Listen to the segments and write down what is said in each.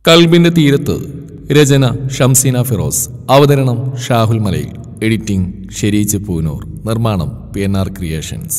കൽബിന്റെ തീരത്ത്. രചന ഷംസീന ഫിറോസ്. അവതരണം ഷാഹുൽ മലയിൽ. എഡിറ്റിംഗ് ഷെരീജ് പൂനൂർ. നിർമ്മാണം PNR ക്രിയേഷൻസ്.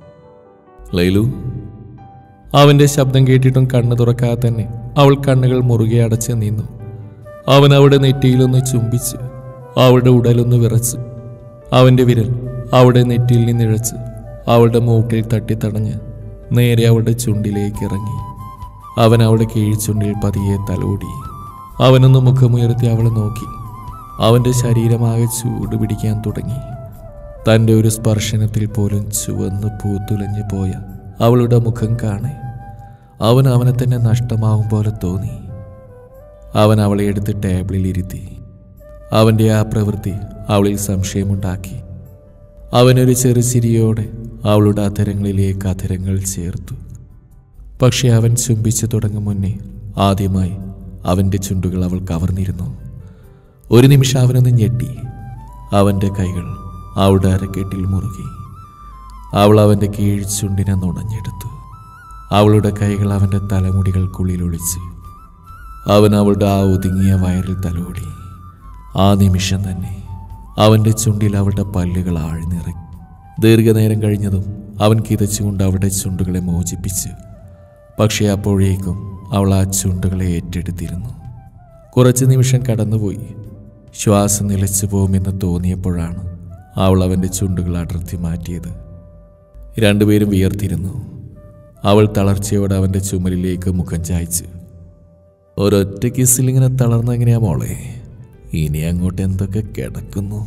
ലൈലു. അവന്റെ ശബ്ദം കേട്ടിട്ടും കണ്ണു തുറക്കാതെ തന്നെ അവൾ കണ്ണുകൾ മുറുകെ അടച്ച് നിന്നു. അവൻ അവളുടെ നെറ്റിയിലൊന്ന് ചുംബിച്ചു. അവളുടെ ഉടലൊന്ന് വിറച്ചു. അവന്റെ വിരൽ അവളുടെ നെറ്റിയിൽ നിന്നിഴച്ച് അവളുടെ മൂക്കിൽ തട്ടിത്തടഞ്ഞ് നേരെ അവളുടെ ചുണ്ടിലേക്ക് ഇറങ്ങി. അവൻ അവളുടെ കീഴ്ചുണ്ടിൽ പതിയെ തലോടി. അവനൊന്ന് മുഖമുയർത്തി അവളെ നോക്കി. അവൻ്റെ ശരീരമാകെ ചൂട് പിടിക്കാൻ തുടങ്ങി. തൻ്റെ ഒരു സ്പർശനത്തിൽ പോലും ചുവന്ന് പൂത്തുലഞ്ഞു പോയ അവളുടെ മുഖം കാണെ അവനെ തന്നെ നഷ്ടമാവും പോലെ തോന്നി. അവൻ അവളെ എടുത്ത് ടേബിളിൽ ഇരുത്തി. അവൻ്റെ ആ പ്രവൃത്തി അവളിൽ സംശയമുണ്ടാക്കി. അവനൊരു ചെറുചിരിയോടെ അവളുടെ അധരങ്ങളിലേക്ക് അധരങ്ങൾ ചേർത്തു. പക്ഷെ അവൻ ചുംബിച്ചു തുടങ്ങും മുന്നേ ആദ്യമായി അവൻ്റെ ചുണ്ടുകൾ അവൾ കവർന്നിരുന്നു. ഒരു നിമിഷം അവനൊന്ന് ഞെട്ടി. അവൻ്റെ കൈകൾ അവളുടെ അരക്കെട്ടിൽ മുറുകി. അവൾ അവൻ്റെ കീഴ്ചുണ്ടിനെ നുണഞ്ഞെടുത്തു. അവളുടെ കൈകൾ അവൻ്റെ തലമുടികൾക്കുള്ളിൽ ഒളിച്ചു. അവൻ അവളുടെ ആ ഒതുങ്ങിയ വയറിൽ തലോടി. ആ നിമിഷം തന്നെ അവൻ്റെ ചുണ്ടിൽ അവളുടെ പല്ലുകൾ ആഴ്ന്നിറങ്ങി. ദീർഘനേരം കഴിഞ്ഞതും അവൻ കിതച്ചുകൊണ്ട് അവളുടെ ചുണ്ടുകളെ മോചിപ്പിച്ചു. പക്ഷേ അപ്പോഴേക്കും അവൾ ആ ചുണ്ടുകളെ ഏറ്റെടുത്തിരുന്നു. കുറച്ച് നിമിഷം കടന്നുപോയി. ശ്വാസം നിലച്ചു പോകുമെന്ന് തോന്നിയപ്പോഴാണ് അവൾ അവൻ്റെ ചുണ്ടുകൾ അടർത്തി മാറ്റിയത്. രണ്ടുപേരും വിയർത്തിരുന്നു. അവൾ തളർച്ചയോടെ അവൻ്റെ ചുമലിലേക്ക് മുഖം ചായ്ച്ചു. ഒരൊറ്റ കിസ്സിലിങ്ങനെ തളർന്നെങ്ങനെയാ മോളെ? ഇനി അങ്ങോട്ട് എന്തൊക്കെ കിടക്കുന്നു?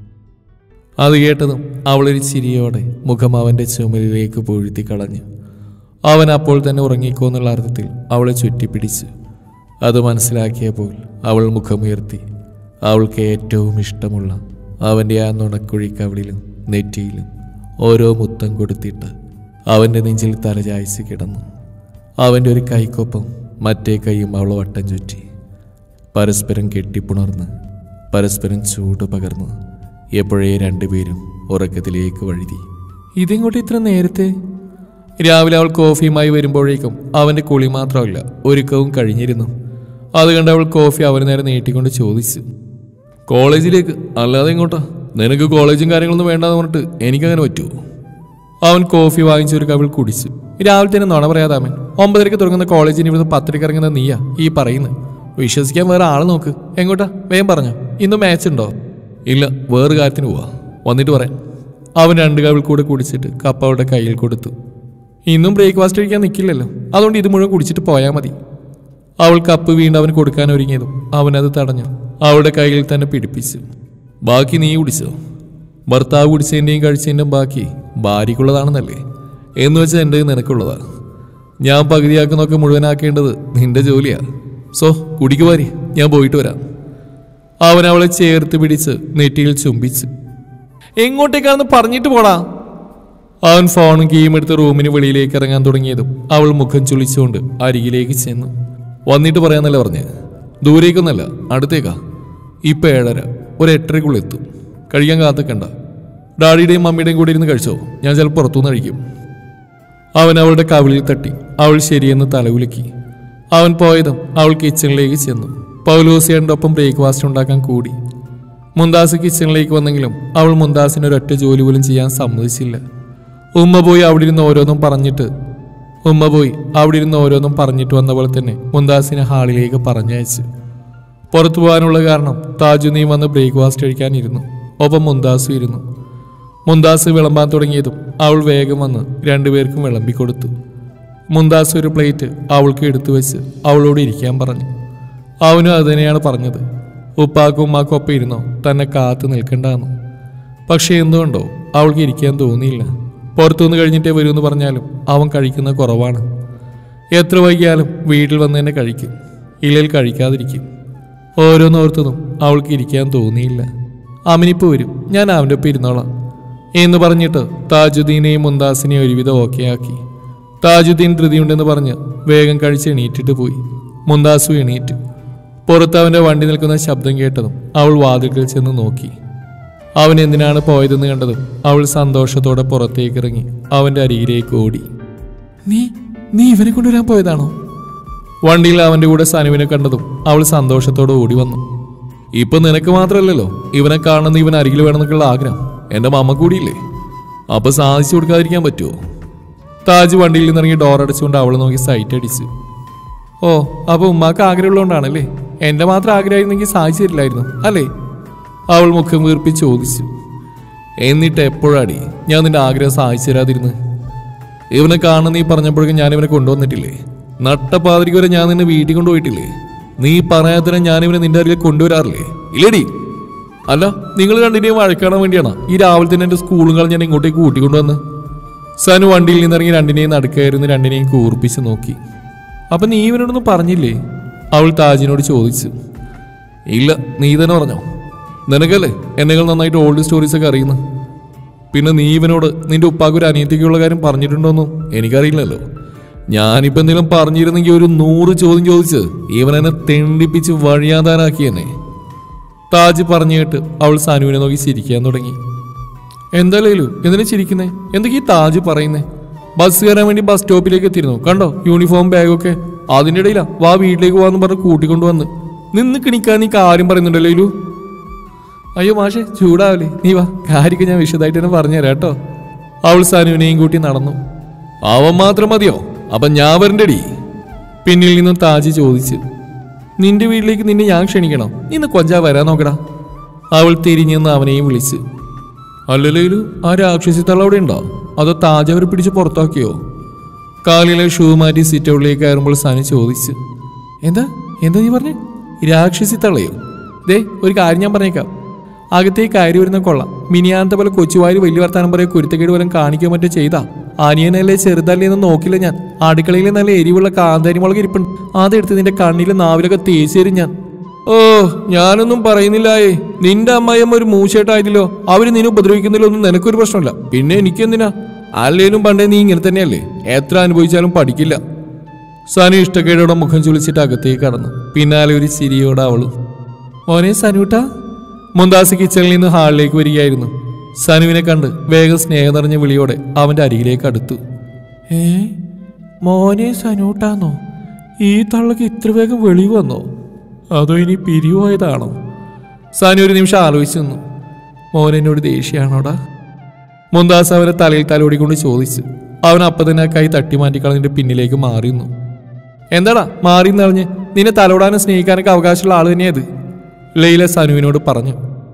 അത് കേട്ടതും അവളൊരു ചിരിയോടെ മുഖം അവൻ്റെ ചുമലിലേക്ക് പൊഴുത്തി കളഞ്ഞു. അവൻ അപ്പോൾ തന്നെ ഉറങ്ങിക്കോന്നുള്ള അർത്ഥത്തിൽ അവളെ ചുറ്റിപ്പിടിച്ചു. അത് മനസ്സിലാക്കിയപ്പോൾ അവൾ മുഖമുയർത്തി അവൾക്ക് ഏറ്റവും ഇഷ്ടമുള്ള അവൻ്റെ ആ നുണക്കുഴിക്കവിളിലും നെറ്റിയിലും ഓരോ മുത്തം കൊടുത്തിട്ട് അവൻ്റെ നെഞ്ചിൽ തലചായ്ച്ച് കിടന്നു. അവൻ്റെ ഒരു കൈക്കൊപ്പം മറ്റേ കൈയും അവൾ വട്ടം ചുറ്റി. പരസ്പരം കെട്ടിപ്പുണർന്ന് പരസ്പരം ചൂട് പകർന്ന് എപ്പോഴേ രണ്ടുപേരും ഉറക്കത്തിലേക്ക് വഴുതി. ഇതിങ്ങോട്ട് ഇത്ര നേരത്തെ? രാവിലെ അവൾ കോഫിയുമായി വരുമ്പോഴേക്കും അവൻ്റെ കുളി മാത്രമല്ല ഒരുക്കവും കഴിഞ്ഞിരുന്നു. അത് കണ്ട് അവൾ കോഫി അവന് നേരെ നീട്ടിക്കൊണ്ട് ചോദിച്ചു, കോളേജിലേക്ക്? അല്ലാതെ ഇങ്ങോട്ടാ? നിനക്ക് കോളേജും കാര്യങ്ങളൊന്നും വേണ്ടാന്ന് പറഞ്ഞിട്ട് എനിക്കങ്ങനെ പറ്റുമോ? അവൻ കോഫി വാങ്ങിച്ചൊരു കവിൾ കുടിച്ചു. രാവിലെ തന്നെ നുണ പറയാതാമൻ. 9:30 തുടങ്ങുന്ന കോളേജിന് ഇവിടുന്ന് 10:00 ഇറങ്ങുന്ന നീയാ ഈ പറയുന്നത്? വിശ്വസിക്കാൻ വേറെ ആൾ നോക്ക്. എങ്ങോട്ടാ? വേഗം പറഞ്ഞോ. ഇന്ന് മാച്ച് ഉണ്ടോ? ഇല്ല, വേറെ കാര്യത്തിന് പോവാ, വന്നിട്ട് പറയാം. അവൻ 2 കവിൾ കൂടെ കുടിച്ചിട്ട് കപ്പ് അവളുടെ കയ്യിൽ കൊടുത്തു. ഇന്നും ബ്രേക്ക്ഫാസ്റ്റ് കഴിക്കാൻ നിൽക്കില്ലല്ലോ, അതുകൊണ്ട് ഇത് മുഴുവൻ കുടിച്ചിട്ട് പോയാൽ മതി. അവൾ കപ്പ് വീണ്ടും അവന് കൊടുക്കാൻ ഒരുങ്ങിയതും അവനത് തടഞ്ഞു. അവളുടെ കയ്യിൽ തന്നെ പിടിപ്പിച്ചു. ബാക്കി നീ കുടിച്ചോ? ഭർത്താവ് കുടിച്ചതിൻ്റെയും കഴിച്ചതിൻ്റെയും ബാക്കി ഭാര്യയ്ക്കുള്ളതാണെന്നല്ലേ? എന്ന് വെച്ചാൽ എൻ്റെ നിനക്കുള്ളതാണ്. ഞാൻ പകുതിയാക്കുന്നൊക്കെ മുഴുവനാക്കേണ്ടത് നിന്റെ ജോലിയാ. സോ കുടിക്ക് ഭാര്യ, ഞാൻ പോയിട്ട് വരാം. അവൻ അവളെ ചേർത്ത് പിടിച്ച് നെറ്റിയിൽ ചുംബിച്ചു. എങ്ങോട്ടേക്കാണെന്ന് പറഞ്ഞിട്ട് പോടാ. അവൻ ഫോണും കീയും എടുത്ത് റൂമിന് വെളിയിലേക്ക് ഇറങ്ങാൻ തുടങ്ങിയതും അവൾ മുഖം ചുളിച്ചുകൊണ്ട് അരികിലേക്ക് ചെന്നു. വന്നിട്ട് പറയാന്നല്ല പറഞ്ഞ്? ദൂരേക്കൊന്നല്ല, അടുത്തേക്കാ. ഇപ്പം 7:30, ഒരു 8:30 എത്തും. കഴിക്കാൻ കാത്തിക്കണ്ട. ഡാഡിയുടെയും മമ്മിയുടെയും കൂടെ ഇരുന്ന് കഴിച്ചോ, ഞാൻ ചിലപ്പോൾ പുറത്തുനിന്ന് കഴിക്കും. അവൻ അവളുടെ കവിളിൽ തട്ടി. അവൾ ശരിയെന്ന് തലകുലുക്കി. അവൻ പോയതും അവൾ കിച്ചണിലേക്ക് ചെന്നു. പൗലോസിയുടെ ഒപ്പം ബ്രേക്ക്ഫാസ്റ്റ് ഉണ്ടാക്കാൻ കൂടി. മുന്താസ് കിച്ചണിലേക്ക് വന്നെങ്കിലും അവൾ മുന്താസിന് ഒരൊറ്റ ജോലി പോലും ചെയ്യാൻ സമ്മതിച്ചില്ല. ഉമ്മ പോയി അവിടെ ഇരുന്ന് ഓരോന്നും പറഞ്ഞിട്ട് വന്ന പോലെ തന്നെ മുന്താസിനെ ഹാളിലേക്ക് പറഞ്ഞയച്ചു. പുറത്തു പോകാനുള്ള കാരണം താജുദ്ദീൻ വന്ന് ബ്രേക്ക്ഫാസ്റ്റ് കഴിക്കാനിരുന്നു. ഒപ്പം മുന്താസും ഇരുന്നു. മുന്താസ് വിളമ്പാൻ തുടങ്ങിയതും അവൾ വേഗം വന്ന് 2 പേർക്കും വിളമ്പിക്കൊടുത്തു. മുന്താസ് ഒരു പ്ലേറ്റ് അവൾക്ക് എടുത്തു വെച്ച് അവളോട് ഇരിക്കാൻ പറഞ്ഞു. അവനും അത് തന്നെയാണ് പറഞ്ഞത്. ഉപ്പാക്കും ഉമ്മാക്കും ഒപ്പം ഇരുന്നോ, തന്നെ കാത്തു നിൽക്കണ്ടെന്ന്. പക്ഷെ എന്തുകൊണ്ടോ അവൾക്ക് ഇരിക്കാൻ തോന്നിയില്ല. പുറത്തുനിന്ന് കഴിഞ്ഞിട്ടേ വരുമെന്ന് പറഞ്ഞാലും അവൻ കഴിക്കുന്ന കുറവാണ്. എത്ര വൈകിയാലും വീട്ടിൽ വന്ന് തന്നെ കഴിക്കും, ഇല്ലെങ്കിൽ കഴിക്കാതിരിക്കും. ഓരോന്നോർത്തതും അവൾക്ക് ഇരിക്കാൻ തോന്നിയില്ല. അമിനിപ്പ് വരും, ഞാൻ അവൻ്റെ ഒപ്പം ഇരുന്നോളാം എന്ന് പറഞ്ഞിട്ട് താജുദ്ദീനെയും മുന്താസിനെയും ഒരുവിധം ഓക്കെയാക്കി. താജുദ്ദീൻ ധൃതിയുണ്ടെന്ന് പറഞ്ഞ് വേഗം കഴിച്ച് എണീറ്റിട്ട് പോയി. മുന്താസു എണീറ്റു. പുറത്ത് അവൻ്റെ വണ്ടി നിൽക്കുന്ന ശബ്ദം കേട്ടതും അവൾ വാതിൽക്കൽ ചെന്ന് നോക്കി. അവൻ എന്തിനാണ് പോയതെന്ന് കണ്ടതും അവൾ സന്തോഷത്തോടെ പുറത്തേക്ക് ഇറങ്ങി അവൻ്റെ അരികിലേക്ക് ഓടി. നീ ഇവനെ കൊണ്ടുവരാൻ പോയതാണോ? വണ്ടിയിൽ അവന്റെ കൂടെ സനുവിനെ കണ്ടതും അവൾ സന്തോഷത്തോടെ ഓടി വന്നു. ഇപ്പൊ നിനക്ക് മാത്രമല്ലല്ലോ ഇവനെ കാണുന്ന ഇവൻ അരികിൽ വേണമെന്നൊക്കെയുള്ള ആഗ്രഹം എന്റെ മമ്മ കൂടിയില്ലേ, അപ്പൊ സാധിച്ചു കൊടുക്കാതിരിക്കാൻ പറ്റുമോ? താജ് വണ്ടിയിൽ നിന്നിറങ്ങി ഡോർ അടച്ചുകൊണ്ട് അവൾ നോക്കി സൈറ്റ് അടിച്ചു. ഓ, അപ്പൊ ഉമ്മാക്ക് ആഗ്രഹമുള്ളതുകൊണ്ടാണല്ലേ? എന്റെ മാത്രം ആഗ്രഹമായിരുന്നെങ്കിൽ സാധിച്ചു തരില്ലായിരുന്നു അല്ലേ? അവൾ മുഖം വീർപ്പി ചോദിച്ചു. എന്നിട്ട് എപ്പോഴാടി ഞാൻ നിന്റെ ആഗ്രഹം സാധിച്ചു തരാതിരുന്ന്? ഇവനെ കാണുന്ന നീ പറഞ്ഞപ്പോഴേക്കും ഞാൻ ഇവനെ കൊണ്ടുവന്നിട്ടില്ലേ? നട്ടപ്പാതിരിക്ക് വരെ ഞാൻ നിന്നെ വീട്ടിൽ കൊണ്ടുപോയിട്ടില്ലേ? നീ പറയാത്തന്നെ ഞാനിവനെ നിന്റെ അരികിൽ കൊണ്ടുവരാറില്ലേ? ഇല്ലേടി? അല്ല, നിങ്ങൾ രണ്ടിനെയും വഴക്കാണാൻ വേണ്ടിയാണ് ഈ രാവിലെ തന്നെ എന്റെ സ്കൂളും കളഞ്ഞ് ഞാൻ ഇങ്ങോട്ടേക്ക് കൂട്ടിക്കൊണ്ടുവന്ന്. സനു വണ്ടിയിൽ നിന്നിറങ്ങി രണ്ടിനെയും നടുക്കായിരുന്നു രണ്ടിനെയും കൂർപ്പിച്ച് നോക്കി. അപ്പൊ നീ ഇവനോടൊന്നും പറഞ്ഞില്ലേ? അവൾ താജിനോട് ചോദിച്ചു. ഇല്ല, നീ തന്നെ പറഞ്ഞോ. നിനക്കല്ലേ എന്നെക്കാൾ നന്നായിട്ട് ഓൾഡ് സ്റ്റോറീസ് ഒക്കെ അറിയുന്നു. പിന്നെ നീ ഇവനോട് നിന്റെ ഉപ്പാക്കൊരു അനിയത്തിക്കുള്ള കാര്യം പറഞ്ഞിട്ടുണ്ടോന്നും എനിക്കറിയില്ലല്ലോ. ഞാനിപ്പോ എന്തെങ്കിലും പറഞ്ഞിരുന്നെങ്കിൽ ഒരു 100 ചോദ്യം ചോദിച്ച് ഇവനെന്നെ തെണ്ടിപ്പിച്ച് വഴിയാതാനാക്കിയെന്നെ. താജ് പറഞ്ഞു കേട്ട് അവൾ സനുവിനെ നോക്കി ചിരിക്കാൻ തുടങ്ങി. എന്തായാലും എന്തിനാ ചിരിക്കുന്നേ? എന്തൊക്കെ ഈ താജ് പറയുന്നേ? ബസ് കയറാൻ വേണ്ടി ബസ് സ്റ്റോപ്പിലേക്ക് എത്തിയിരുന്നു, കണ്ടോ യൂണിഫോം ബാഗൊക്കെ. അതിൻ്റെ ഇടയിലാ വാ വീട്ടിലേക്ക് പോകാന്ന് പറഞ്ഞ് കൂട്ടിക്കൊണ്ടുവന്ന് നിന്ന് കിണിക്കാൻ നീ കാര്യം പറയുന്നുണ്ടല്ലോ ഇലു. അയ്യോ മാഷെ, ചൂടാവല്ലേ, നീ വാ, കാര്യമൊക്കെ ഞാൻ വിശദമായിട്ട് തന്നെ പറഞ്ഞുതരാം കേട്ടോ. അവൾ സനുവിനെയും കൂട്ടി നടന്നു. അവൻ മാത്രം മതിയോ? അപ്പൊ ഞാൻ വരണ്ടടി? പിന്നിൽ നിന്നും താജ് ചോദിച്ചു. നിന്റെ വീട്ടിലേക്ക് നിന്നെ ഞാൻ ക്ഷണിക്കണം, ഇന്ന് കൊഞ്ചാ വരാൻ നോക്കടാ. അവൾ തിരിഞ്ഞെന്ന് അവനെയും വിളിച്ചു. അല്ലല്ലോ, ആ രാക്ഷസി തള്ള അവിടെ ഉണ്ടോ? അതോ താജ് അവർ പിടിച്ച് പുറത്താക്കിയോ? കാലിലെ ഷൂ മാറ്റി സിറ്റ് ഔട്ടിലേക്ക് കയറുമ്പോൾ സനു ചോദിച്ചു. എന്താ നീ പറഞ്ഞേ? രാക്ഷസി തള്ളയോ? ദേ ഒരു കാര്യം ഞാൻ പറഞ്ഞേക്കാം, അകത്തേക്ക് കയറി വരുന്ന കൊള്ളാം. മിനിയാനത്തെ പോലെ കൊച്ചുവാരി വലിയ വർത്താനം പറയാൻ കുരുത്തക്കേട് പോലും കാണിക്കാൻ മറ്റോ ചെയ്താ. അനിയനല്ലേ ചെറുതല്ലേ എന്ന് നോക്കില്ല ഞാൻ. അടുക്കളയിൽ നല്ല എരിവുള്ള കാന്താരി മുളക് ഇരിപ്പുണ്ട്, അതെടുത്ത് നിന്റെ കണ്ണിലും നാവിലൊക്കെ തേച്ച് തരും ഞാൻ. ഓ, ഞാനൊന്നും പറയുന്നില്ലായേ. നിന്റെ അമ്മായിയമ്മ ഒരു മൂശേട്ടായതില്ലോ, അവര് നിന്നെ ഉപദ്രവിക്കുന്നില്ലൊന്നും നിനക്കൊരു പ്രശ്നമില്ല. പിന്നെ എനിക്കെന്തിനാ? അല്ലേലും പണ്ടേ നീ ഇങ്ങനെ തന്നെയല്ലേ, എത്ര അനുഭവിച്ചാലും പഠിക്കില്ല. സനു ഇഷ്ടക്കേടോടെ മുഖം ചുളിച്ചിട്ട് അകത്തേക്ക് കടന്നു. പിന്നാലെ ഒരു ചിരിയോടെ അവളും. മോനെ സനുട്ടാ. മുന്താസ് കിച്ചണിൽ നിന്ന് ഹാളിലേക്ക് വരികയായിരുന്നു. സനുവിനെ കണ്ട് വേഗം സ്നേഹം നിറഞ്ഞ വിളിയോടെ അവന്റെ അരികിലേക്ക് അടുത്തു. മോനെ സനൂട്ടാന്നോ? ഈ തള്ളക്ക് ഇത്ര വേഗം വെളി വന്നോ? അതോ ഇനി പിരിവായതാണോ? സനു ഒരു നിമിഷം ആലോചിച്ചു നിന്നു. മോനെന്നോട് ദേഷ്യമാണോടാ? മുന്താസ് അവനെ തലയിൽ തലോടിക്കൊണ്ട് ചോദിച്ചു. അവൻ അപ്പം തന്നെ കൈ തട്ടി മാറ്റിക്കളഞ്ഞിട്ട് പിന്നിലേക്ക് മാറിയുന്നു. എന്താടാ മാറിയെന്ന് അറിഞ്ഞ്? നിന്നെ തലോടാനും സ്നേഹിക്കാനൊക്കെ അവകാശമുള്ള ആൾ തന്നെയത്, ലൈല സനുവിനോട് പറഞ്ഞു.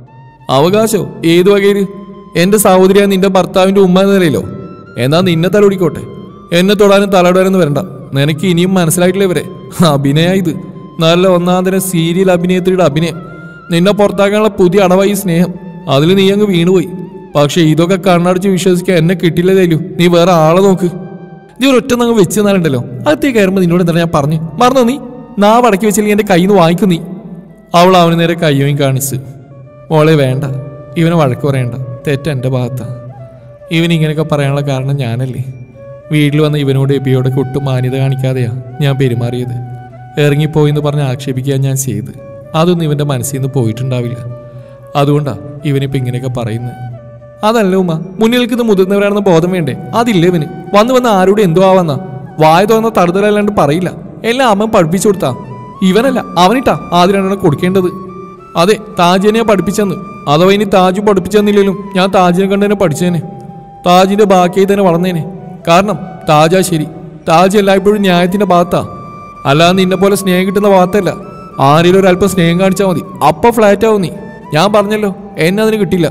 അവകാശോ? ഏതു വകയില്? എന്റെ സഹോദരിയായ നിന്റെ ഭർത്താവിന്റെ ഉമ്മ എന്ന നിലയിലോ? എന്നാ നിന്നെ തലോടിക്കോട്ടെ, എന്നെ തൊടാനും തലോടാനൊന്നും വരണ്ട. നിനക്ക് ഇനിയും മനസ്സിലായിട്ടില്ല ഇവരെ. അഭിനയ ഇത് നല്ല ഒന്നാന്തരം സീരിയൽ അഭിനേത്രിയുടെ അഭിനയം. നിന്നെ പുറത്താക്കാനുള്ള പുതിയ അടവായി സ്നേഹം. അതിൽ നീ അങ്ങ് വീണുപോയി. പക്ഷെ ഇതൊക്കെ കണ്ണടച്ച് വിശ്വസിക്കാൻ എന്നെ കിട്ടില്ലതേലു. നീ വേറെ ആളെ നോക്ക്. നീ ഒരൊറ്റ അങ്ങ് വെച്ച് തന്നാലുണ്ടല്ലോ, അകത്തേക്ക് കയറുമ്പോൾ നിന്നോട് എന്താണ് ഞാൻ പറഞ്ഞു? മറന്നോ നീ? നാവ് അടക്കി വെച്ചില്ലെങ്കിൽ എന്റെ കയ്യിൽ നിന്ന് വാങ്ങിക്കും നീ. അവൾ അവന് നേരെ കയ്യും കാണിച്ചു. മോളെ വേണ്ട, ഇവനെ വഴക്ക് പറയണ്ട, തെറ്റ് എൻ്റെ ഭാഗത്താണ്. ഇവനിങ്ങനെയൊക്കെ പറയാനുള്ള കാരണം ഞാനല്ലേ. വീട്ടിൽ വന്ന് ഇവനോട് എബിയോടെ ഒട്ടും മാന്യത കാണിക്കാതെയാ ഞാൻ പെരുമാറിയത്. ഇറങ്ങിപ്പോയിന്ന് പറഞ്ഞ് ആക്ഷേപിക്കാൻ ഞാൻ ചെയ്ത്. അതൊന്നും ഇവൻ്റെ മനസ്സിൽ നിന്ന് പോയിട്ടുണ്ടാവില്ല. അതുകൊണ്ടാ ഇവനിപ്പോൾ ഇങ്ങനെയൊക്കെ പറയുന്നത്. അതല്ല ഉമ്മ, മുന്നിൽ നിൽക്കുന്ന മുതിർന്നവരാണെന്ന് ബോധം വേണ്ടേ? അതില്ല ഇവന്. വന്ന് ആരോട് എന്തോ ആവാന്നാ. വായ തോന്നുന്ന തടുതലല്ലാണ്ട് പറയില്ല. എല്ലാം അമ്മ പഠിപ്പിച്ചു കൊടുത്താ. ഇവനല്ല അവനിട്ടാ ആദ്യം കൊടുക്കേണ്ടത്. അതെ, താജിനെയാ പഠിപ്പിച്ചെന്ന്. അഥവാ ഇനി താജു പഠിപ്പിച്ചെന്നില്ലെങ്കിലും ഞാൻ താജിനെ കണ്ട് തന്നെ പഠിച്ചേനെ. താജിന്റെ ബാക്കിയായി തന്നെ വളർന്നേനെ. കാരണം താജാ ശരി. താജ് എല്ലായ്പ്പോഴും ന്യായത്തിന്റെ ഭാഗത്താ, അല്ലാതെ നിന്നെ പോലെ സ്നേഹം കിട്ടുന്ന ഭാഗത്തല്ല. ആരെങ്കിലും ഒരല്പം സ്നേഹം കാണിച്ചാൽ മതി, അപ്പൊ ഫ്ലാറ്റ് ആവും നീ. ഞാൻ പറഞ്ഞല്ലോ, എന്നെ അതിന് കിട്ടില്ല.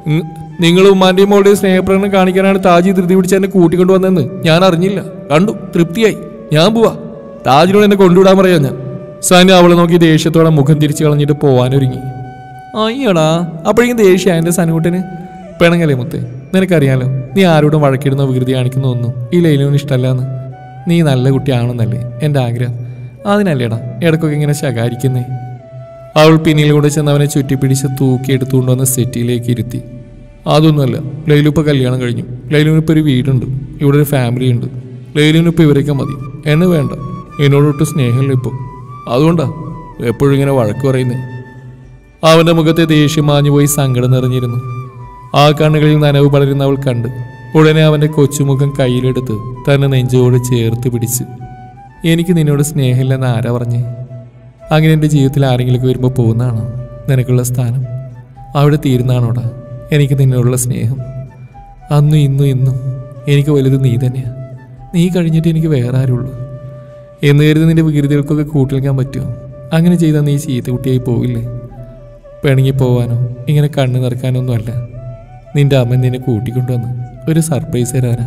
നിങ്ങൾ ഉമ്മാന്റെയും മോളുടെയും സ്നേഹപ്രകടനം കാണിക്കാനാണ് താജി ധൃതി പിടിച്ച് എന്നെ കൂട്ടിക്കൊണ്ടുവന്നെന്ന് ഞാൻ അറിഞ്ഞില്ല. കണ്ടു, തൃപ്തിയായി. ഞാൻ പോവാ. താജിനോട് എന്നെ കൊണ്ടുവിടാൻ പറയാം ഞാൻ. സനു അവളെ നോക്കി ദേഷ്യത്തോടെ മുഖം തിരിച്ചു കളഞ്ഞിട്ട് പോവാനൊരുങ്ങി. അയ്യടാ, അപ്പോഴേക്കും ദേഷ്യ എൻ്റെ സനുകൂട്ടന്. പിണങ്ങല്ലേ മുത്തേ, നിനക്കറിയാലോ നീ ആരോടും വഴക്കിടുന്ന വികൃതി കാണിക്കുന്ന ഒന്നും ഈ ലൈലിന് ഇഷ്ടമല്ലാന്ന്. നീ നല്ല കുട്ടിയാണെന്നല്ലേ എൻ്റെ ആഗ്രഹം. അതിനല്ലേടാ ഇടയ്ക്കൊക്കെ ഇങ്ങനെ ശകാരിക്കുന്നേ. അവൾ പിന്നിലൂടെ ചെന്നവനെ ചുറ്റിപ്പിടിച്ച് തൂക്കിയെടുത്തുകൊണ്ടുവന്ന് സെറ്റിയിലേക്ക് ഇരുത്തി. അതൊന്നുമല്ല, ലൈലുപ്പോൾ കല്യാണം കഴിഞ്ഞു. ലൈലുവിനിപ്പോൾ ഒരു വീടുണ്ട്, ഇവിടെ ഒരു ഫാമിലി ഉണ്ട്. ലൈലുവിനിപ്പോൾ ഇവരൊക്കെ മതി, എന്നെ വേണ്ട. എന്നോടൊട്ട് സ്നേഹമില്ല ഇപ്പോൾ. അതുകൊണ്ടാ എപ്പോഴും ഇങ്ങനെ വഴക്ക് പറയുന്നത്. അവൻ്റെ മുഖത്തെ ദേഷ്യം മാഞ്ഞുപോയി സങ്കടം നിറഞ്ഞിരുന്നു. ആ കണ്ണുകളിൽ നനവ് പടരുന്ന അവൾ കണ്ട് ഉടനെ അവൻ്റെ കൊച്ചുമുഖം കയ്യിലെടുത്ത് തന്നെ നെഞ്ചോട് ചേർത്ത് പിടിച്ച്. എനിക്ക് നിന്നോട് സ്നേഹമില്ലെന്ന് ആരാ പറഞ്ഞേ? അങ്ങനെ എൻ്റെ ജീവിതത്തിൽ ആരെങ്കിലും വരുമ്പോൾ പോകുന്നതാണോ നിനക്കുള്ള സ്ഥാനം? അവിടെ തീരുന്നതാണോടാ എനിക്ക് നിന്നോടുള്ള സ്നേഹം? അന്നും ഇന്നും എനിക്ക് വലുത് നീ തന്നെയാണ്. നീ കഴിഞ്ഞിട്ട് എനിക്ക് വേറെ ആരുള്ളൂ എന്ന് കരുതി നിന്റെ വികൃതികൾക്കൊക്കെ കൂട്ടിൽക്കാൻ പറ്റുമോ? അങ്ങനെ ചെയ്താൽ നീ ചീത്ത കുട്ടിയായി പോവില്ലേ? പിണങ്ങി പോവാനോ ഇങ്ങനെ കണ്ണ് നിറക്കാനൊന്നും അല്ല. നിന്റെ അമ്മ നിന്നെ കൂട്ടിക്കൊണ്ടുവന്ന് ഒരു സർപ്രൈസ് തരാനാ.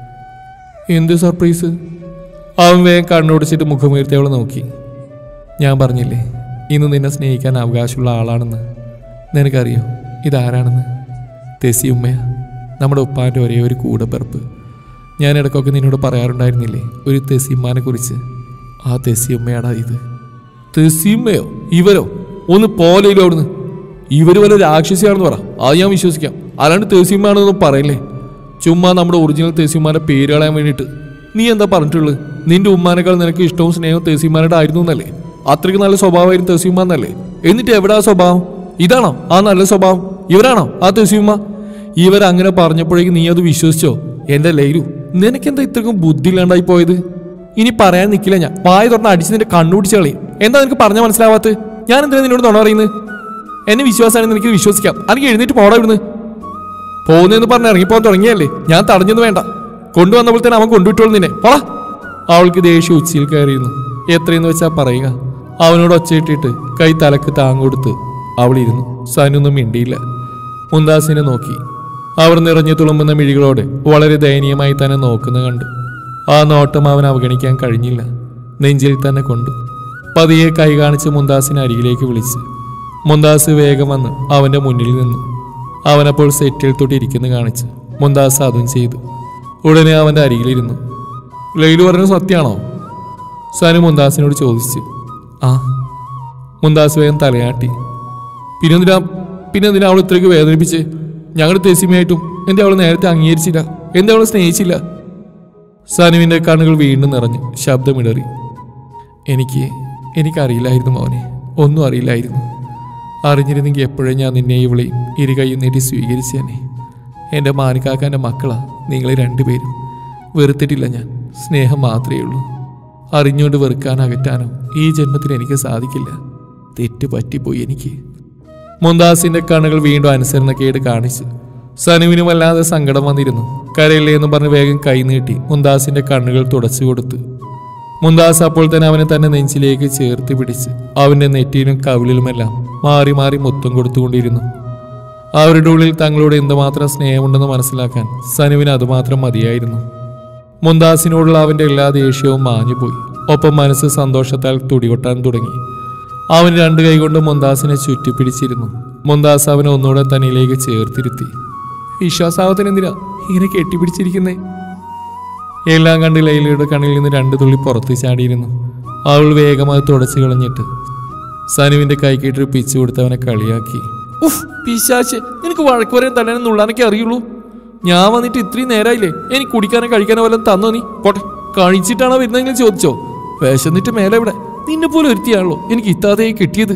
എന്ത് സർപ്രൈസ്? അവൻ വേഗം കണ്ണോടിച്ചിട്ട് മുഖമുയർത്തി അവളെ നോക്കി. ഞാൻ പറഞ്ഞില്ലേ ഇന്ന് നിന്നെ സ്നേഹിക്കാൻ അവകാശമുള്ള ആളാണെന്ന്. നിനക്കറിയോ ഇതാരാണെന്ന്? തെസി ഉമ്മയാ, നമ്മുടെ ഉപ്പാൻ്റെ ഒരേ ഒരു കൂടെപ്പിറപ്പ്. ഞാൻ ഇടയ്ക്കൊക്കെ നിന്നോട് പറയാറുണ്ടായിരുന്നില്ലേ ഒരു തെസിമ്മനെ കുറിച്ച്? ആ തെസി ഉമ്മയാടാ ഇത്. തെസിമ്മയോ? ഇവരോ? ഒന്ന് പോലെയില്ലോ അവിടുന്ന്. ഇവര് വല്ല രാക്ഷസിയാണെന്ന് പറ, അത് ഞാൻ വിശ്വസിക്കാം. അല്ലാണ്ട് തെസിമ്മയാണെന്നൊന്നും പറയില്ലേ. ചുമ്മാ നമ്മുടെ ഒറിജിനൽ തെസിമ്മാൻ്റെ പേര് കളയാൻ വേണ്ടിയിട്ട്. നീ എന്താ പറഞ്ഞിട്ടുള്ളത്? നിന്റെ ഉമ്മാനേക്കാൾ നിനക്ക് ഇഷ്ടവും സ്നേഹവും തെസിമ്മാനായിട്ട് ആയിരുന്നു എന്നല്ലേ? അത്രയ്ക്ക് നല്ല സ്വഭാവമായിരുന്നു തെസിമ്മ എന്നല്ലേ? എന്നിട്ട് എവിടാ സ്വഭാവം? ഇതാണോ ആ നല്ല സ്വഭാവം? ഇവരാണോ ആ തെസിമ്മ? ഇവരങ്ങനെ പറഞ്ഞപ്പോഴേക്കും നീ അത് വിശ്വസിച്ചോ? എൻ്റെ ലൈലു, നിനക്കെന്താ ഇത്രക്കും ബുദ്ധി ഇല്ലാണ്ടായി പോയത്? ഇനി പറയാൻ നിൽക്കില്ല ഞാൻ. വായ തുറന്ന് അടിച്ച് നിന്റെ കണ്ണുപിടിച്ച് കളയും. എന്താ നിനക്ക് പറഞ്ഞാൽ മനസ്സിലാവാത്തത്? ഞാൻ എന്തിനാ നിന്നോട് നുണ പറയുന്നത്? എന്നെ വിശ്വാസമാണെന്ന് എനിക്ക് വിശ്വസിക്കാം. അല്ലെങ്കിൽ എഴുന്നേറ്റ് പോടാ ഇവിടുന്ന്. പോകുന്നതെന്ന് പറഞ്ഞ് ഇറങ്ങിപ്പോകാൻ തുടങ്ങിയല്ലേ? ഞാൻ തടഞ്ഞൊന്നും വേണ്ട. കൊണ്ടുവന്നപ്പോൾ തന്നെ അവൻ കൊണ്ടുവിട്ടോളൂ നിന്നെ. പോടാ. അവൾക്ക് ദേഷ്യം ഉച്ചയിൽ കയറിയിരുന്നു. എത്രയെന്ന് വെച്ചാൽ പറയുക. അവനോട് ഒച്ചയിട്ടിട്ട് കൈ തലക്ക് താങ്ങൊടുത്ത് അവളിരുന്നു. സനൊന്നും മിണ്ടിയില്ല. മുന്താസിനെ നോക്കി. അവർ നിറഞ്ഞു തുളുമ്പുന്ന മിഴികളോടെ വളരെ ദയനീയമായി തന്നെ നോക്കുന്ന കണ്ടു. ആ നോട്ടം അവൻ അവഗണിക്കാൻ കഴിഞ്ഞില്ല. നെഞ്ചിൽ തന്നെ കൊണ്ടു. പതിയെ കൈ കാണിച്ച് മുന്താസിനെ അരികിലേക്ക് വിളിച്ച്. മുന്താസ് വേഗം വന്ന് അവൻ്റെ മുന്നിൽ നിന്നു. അവനപ്പോൾ സെറ്റിൽ തൊട്ടിരിക്കുന്ന കാണിച്ച് മുന്താസ് അതും ചെയ്തു. ഉടനെ അവൻ്റെ അരികിലിരുന്നു. ലൈലു പറഞ്ഞത് സത്യമാണോ? സനു മുന്താസിനോട് ചോദിച്ചു. ആ. മുന്താസ് വേഗം തലയാട്ടി. പിന്നെന്തിനാ അവൾ ഇത്രയ്ക്ക് വേദനിപ്പിച്ച്? ഞങ്ങളുടെ തെസിമയായിട്ടും എന്തേ അവൾ നേരത്തെ അംഗീകരിച്ചില്ല? എന്തേ അവളെ സ്നേഹിച്ചില്ല? സനുവിൻ്റെ കണ്ണുകൾ വീണ്ടും നിറഞ്ഞു. ശബ്ദമിടറി. എനിക്കറിയില്ലായിരുന്നു മോനെ, ഒന്നും അറിയില്ലായിരുന്നു. അറിഞ്ഞിരുന്നെങ്കിൽ എപ്പോഴും ഞാൻ നിന്നെ ഇവളെയും ഇരു കൈയും നീട്ടി സ്വീകരിച്ചേനെ. എൻ്റെ മാനിക്കാക്കാൻ്റെ മക്കളാ നിങ്ങൾ രണ്ടുപേരും. വെറുത്തിട്ടില്ല ഞാൻ. സ്നേഹം മാത്രമേ ഉള്ളൂ. അറിഞ്ഞുകൊണ്ട് വെറുക്കാനോ അകറ്റാനോ ഈ ജന്മത്തിൽ എനിക്ക് സാധിക്കില്ല. തെറ്റ് പറ്റിപ്പോയി എനിക്ക്. മുന്താസിന്റെ കണ്ണുകൾ വീണ്ടും അനുസരണക്കേട് കാണിച്ചു. സനുവിന് വല്ലാതെ സങ്കടം വന്നിരുന്നു. കരയില്ലേ എന്ന് പറഞ്ഞ് വേഗം കൈ നീട്ടി മുന്താസിന്റെ കണ്ണുകൾ തുടച്ചു കൊടുത്തു. മുന്താസ് അപ്പോൾ തന്നെ അവനെ തന്നെ നെഞ്ചിലേക്ക് ചേർത്ത് പിടിച്ച് അവന്റെ നെറ്റിയിലും കവിളിലുമെല്ലാം മാറി മാറി മുത്തം കൊടുത്തുകൊണ്ടിരുന്നു. അവരുടെ ഉള്ളിൽ തങ്ങളോട് എന്തുമാത്രം സ്നേഹമുണ്ടെന്ന് മനസ്സിലാക്കാൻ സനുവിന് അതുമാത്രം മതിയായിരുന്നു. മുന്താസിനോടുള്ള അവന്റെ എല്ലാ ദേഷ്യവും മാഞ്ഞുപോയി. ഒപ്പം മനസ്സ് സന്തോഷത്താൽ തുടികൊട്ടാൻ തുടങ്ങി. അവൻ രണ്ട് കൈകൊണ്ട് മുന്താസിനെ ചുറ്റിപ്പിടിച്ചിരുന്നു. മുന്താസ് അവനെ ഒന്നുകൂടെ തന്നിലേക്ക് ചേർത്തിരുത്തി. വിശ്വാസാവത്തിനെന്തിനാ ഇങ്ങനെ കെട്ടിപ്പിടിച്ചിരിക്കുന്നേ? എല്ലാം കണ്ട് ലൈലയുടെ കണ്ണിൽ നിന്ന് രണ്ട് തുള്ളി പുറത്ത് ചാടിയിരുന്നു. അവൾ വേഗം അത് തുടച്ചു കളഞ്ഞിട്ട് സനുവിന്റെ കൈക്കിട്ട് പിച്ചു കൊടുത്ത് അവനെ കളിയാക്കി. ഉഫ് പിശാച്, നിനക്ക് വഴക്ക് വരാൻ തല്ലാനും നുള്ളാനൊക്കെ അറിയുള്ളൂ. ഞാൻ വന്നിട്ട് ഇത്രയും നേരമായില്ലേ? എനിക്ക് കുടിക്കാനോ കഴിക്കാനോ വല്ലതും തന്നോ? നീ പോട്ടെ, കഴിച്ചിട്ടാണോ വരുന്നതെങ്കിലും ചോദിച്ചോ? വിശന്നിട്ട് മേലെ ഇവിടെ. നിന്നെ പോലെ ഒരുത്തിയാണല്ലോ എനിക്ക് ഇത്താതെയായി കിട്ടിയത്.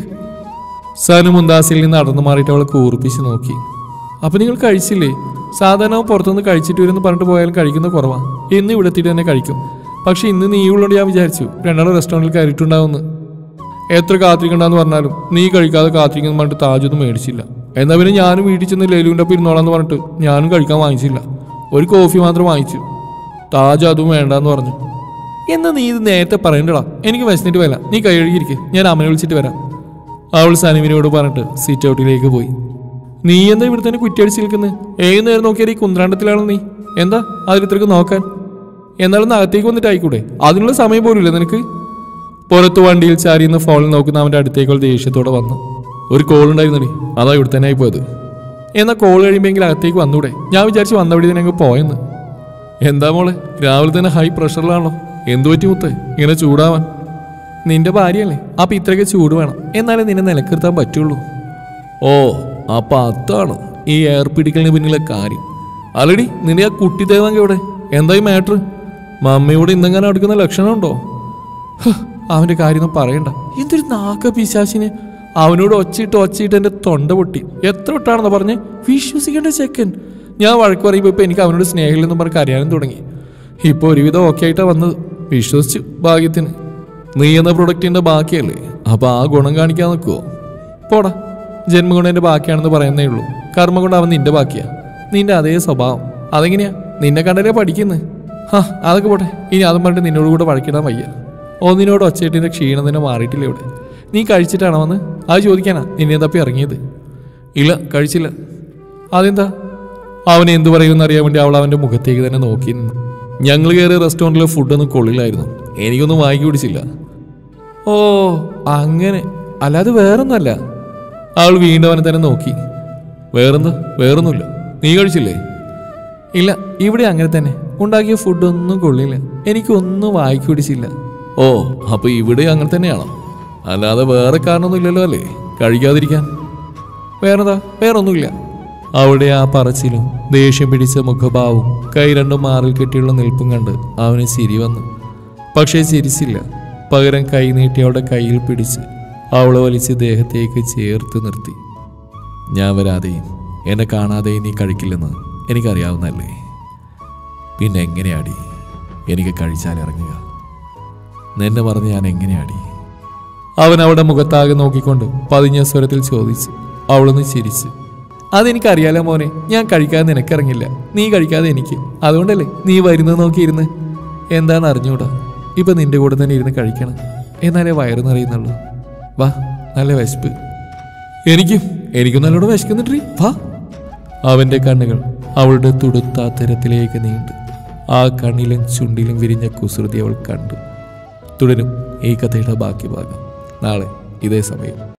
സനു മുന്താസിൽ നിന്ന് നടന്നു മാറിയിട്ട് അവളെ കൂർപ്പിച്ച് നോക്കി. അപ്പൊ നിങ്ങൾ കഴിച്ചില്ലേ? സാധാരണ പുറത്തുനിന്ന് കഴിച്ചിട്ട് വരുമെന്ന് പറഞ്ഞിട്ട് പോയാലും കഴിക്കുന്ന കുറവാണ്. ഇന്ന് ഇവിടെ എത്തിയിട്ട് തന്നെ കഴിക്കും. പക്ഷെ ഇന്ന് നീ ഉള്ളോണ്ട് ഞാൻ വിചാരിച്ചു രണ്ടാളും റെസ്റ്റോറൻറ്റിൽ കയറിയിട്ടുണ്ടാവുമെന്ന്. എത്ര കാത്തിരിക്കണ്ടെന്ന് പറഞ്ഞാലും നീ കഴിക്കാതെ കാത്തിരിക്കുന്നു പറഞ്ഞിട്ട് താജൊന്നും മേടിച്ചില്ല. എന്നാൽ പിന്നെ ഞാനും വീട്ടിൽ ചെന്ന് ലൈലുവിൻ്റെ ഒപ്പം ഇരുന്നോളാന്ന് പറഞ്ഞിട്ട് ഞാനും കഴിക്കാൻ വാങ്ങിച്ചില്ല. ഒരു കോഫി മാത്രം വാങ്ങിച്ചു. താജ് അതും വേണ്ടാന്ന് പറഞ്ഞു. എന്നാ നീ ഇത് നേരത്തെ പറയണ്ടടാ. എനിക്ക് വിശന്നിട്ട് വരാം, നീ കൈ കഴുകിയിരിക്കും, ഞാൻ അമ്മനെ വിളിച്ചിട്ട് വരാം. അവൾ സനുവിനോട് പറഞ്ഞിട്ട് സീറ്റ് ഔട്ടിലേക്ക് പോയി. നീ എന്താ ഇവിടെ തന്നെ കുറ്റിയടിച്ച് നിൽക്കുന്നത്? ഏത് നേരം നോക്കിയാൽ ഈ കുന്ത്രാണ്ടത്തിലാണോ നീ? എന്താ അതിലിത്രക്ക് നോക്കാൻ? എന്നാലും അകത്തേക്ക് വന്നിട്ട് ആയിക്കൂടെ? അതിനുള്ള സമയം പോലും ഇല്ല നിനക്ക്. പുറത്ത് വണ്ടിയിൽ ചാരിയെന്ന് ഫോണിൽ നോക്കുന്ന അവൻ്റെ അടുത്തേക്കുള്ള ദേഷ്യത്തോടെ വന്നു. ഒരു കോൾ ഉണ്ടായിരുന്നടി, അതാ ഇവിടെ തന്നെ ആയി പോയത്. എന്നാൽ കോൾ കഴിയുമ്പോൾ അകത്തേക്ക് വന്നൂടെ? ഞാൻ വിചാരിച്ച് വന്നവിടെ തന്നെ അങ്ങ് പോയെന്ന്. എന്താ മോളെ രാവിലെ തന്നെ ഹൈ പ്രഷറിലാണല്ലോ? എന്തു പറ്റി മുത്തേ ഇങ്ങനെ ചൂടാവാൻ? നിന്റെ ഭാര്യയല്ലേ, അപ്പം ഇത്രയൊക്കെ ചൂട് വേണം, എന്നാലേ നിന്നെ നിലക്കിർത്താൻ പറ്റുള്ളൂ. ഓ അപ്പം അതാണ് ഈ എയർ പിടിക്കലിന് പിന്നിലെ കാര്യം. അല്ലടി നിന്റെ ആ കുട്ടി തേവാങ്ക ഇവിടെ എന്തായി മാറ്റർ? മമ്മയോട് ഇന്നെങ്ങനെ അടുക്കുന്ന ലക്ഷണമുണ്ടോ? അവൻ്റെ കാര്യമൊന്നും പറയണ്ട. എന്തൊരു നാക്ക പിശാശിന്. അവനോട് ഒച്ചയിട്ട് എൻ്റെ തൊണ്ട പൊട്ടി. എത്ര വട്ടാണെന്ന് പറഞ്ഞ് വിശ്വസിക്കേണ്ട ചെക്കൻ. ഞാൻ വഴക്ക് പറയുമ്പോൾ ഇപ്പം എനിക്ക് അവനോട് സ്നേഹമില്ലെന്നും പറഞ്ഞ് കരയാനും തുടങ്ങി. ഇപ്പോൾ ഒരുവിധം ഓക്കെ ആയിട്ടാണ് വന്നത്. വിശ്വസിച്ചു. ഭാഗ്യത്തിന്. നീ എന്ന പ്രൊഡക്റ്റിന്റെ ബാക്കിയല്ലേ, അപ്പൊ ആ ഗുണം കാണിക്കാൻ നിൽക്കുവോ? പോടാ, ജന്മഗുണം എന്റെ ബാക്കിയാണെന്ന് പറയുന്നേ ഉള്ളൂ. കർമ്മ കൊണ്ട് അവൻ നിന്റെ ബാക്കിയാ. നിന്റെ അതേ സ്വഭാവം. അതെങ്ങനെയാ? നിന്നെ കണ്ടല്ലേ പഠിക്കുന്നത്. അതൊക്കെ പോട്ടെ. ഇനി അതും പറഞ്ഞിട്ട് നിന്നോട് കൂടെ വഴക്കിടാൻ വയ്യ. ഒന്നിനോട് ഒച്ചേട്ടിന്റെ ക്ഷീണം തന്നെ മാറിയിട്ടില്ല ഇവിടെ. നീ കഴിച്ചിട്ടാണോ വന്ന്? അത് ചോദിക്കാനാ നിന്നെ തപ്പി ഇറങ്ങിയത്. ഇല്ല, കഴിച്ചില്ല. അതെന്താ? അവൻ എന്തു പറയുമെന്ന് അറിയാൻ വേണ്ടി അവൾ അവന്റെ മുഖത്തേക്ക് തന്നെ നോക്കി നിന്നു. ഞങ്ങൾ കയറിയ റെസ്റ്റോറൻറ്റിലെ ഫുഡൊന്നും കൊള്ളില്ലായിരുന്നു. എനിക്കൊന്നും വാങ്ങി കുടിച്ചില്ല. ഓ അങ്ങനെ, അല്ലാതെ വേറൊന്നുമല്ല. അവൾ വീണ്ടും അവനെ തന്നെ നോക്കി. വേറെന്താ? വേറൊന്നുമില്ല. നീ കഴിച്ചില്ലേ? ഇല്ല, ഇവിടെ അങ്ങനെ തന്നെ. ഉണ്ടാക്കിയ ഫുഡൊന്നും കൊള്ളില്ല. എനിക്കൊന്നും വാങ്ങിച്ചു കുടിച്ചില്ല. ഓ, അപ്പൊ ഇവിടെ അങ്ങനെ തന്നെയാണോ? അല്ലാതെ വേറെ കാരണമൊന്നും ഇല്ലല്ലോ അല്ലേ കഴിക്കാതിരിക്കാൻ? വേറെന്താ? വേറൊന്നുമില്ല. അവിടെ ആ പറച്ചിലും ദേഷ്യം പിടിച്ച മുഖഭാവവും കൈ രണ്ടും മാറിൽ കെട്ടിയുള്ള നിൽപ്പും കണ്ട് അവന് ചിരി വന്നു. പക്ഷേ ചിരിച്ചില്ല. പകരം കൈ നീട്ടി അവളുടെ കയ്യിൽ പിടിച്ച് അവളെ വലിച്ച് ദേഹത്തേക്ക് ചേർത്ത് നിർത്തി. ഞാൻ വരാതെയും എന്നെ കാണാതെയും നീ കഴിക്കില്ലെന്ന് എനിക്കറിയാവുന്നല്ലേ. പിന്നെ എങ്ങനെയാടി എനിക്ക് കഴിച്ചാൽ ഇറങ്ങുക? നിന്നെ പറഞ്ഞ് ഞാൻ എങ്ങനെയാടി? അവൻ അവളുടെ മുഖത്താകെ നോക്കിക്കൊണ്ട് പതിഞ്ഞ സ്വരത്തിൽ ചോദിച്ചു. അവളൊന്ന് ചിരിച്ചു. അതെനിക്കറിയാലോ മോനെ, ഞാൻ കഴിക്കാതെ നിനക്കിറങ്ങില്ല, നീ കഴിക്കാതെ എനിക്ക്. അതുകൊണ്ടല്ലേ നീ വരുന്നത് നോക്കിയിരുന്ന്. എന്താണെന്ന് അറിഞ്ഞൂടാ, ഇപ്പൊ നിന്റെ കൂടെ തന്നെ ഇരുന്ന് കഴിക്കണം, എന്നാലേ വയറ് നിറയുന്നുള്ളൂ. വാ, നല്ല വിശപ്പ്. എനിക്കും നല്ലോണം വിശക്കുന്നിട്ടീ. വാ. അവന്റെ കണ്ണുകൾ അവളുടെ തുടുത്ത തരത്തിലേക്ക് നീണ്ടു. ആ കണ്ണിലും ചുണ്ടിലും വിരിഞ്ഞ കുസൃതി അവൾ കണ്ടു. തുടരും ഈ കഥയുടെ ബാക്കി ഭാഗം നാളെ ഇതേ സമയം.